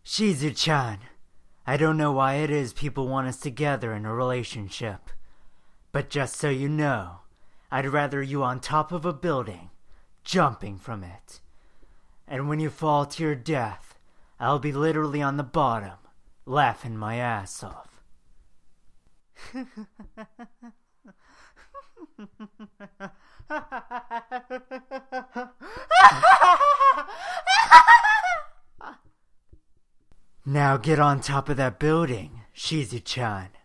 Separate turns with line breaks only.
Shizu-chan, I don't know why it is people want us together in a relationship. But just so you know, I'd rather you on top of a building, jumping from it. And when you fall to your death, I'll be literally on the bottom, laughing my ass off. Now get on top of that building, Shizu-chan.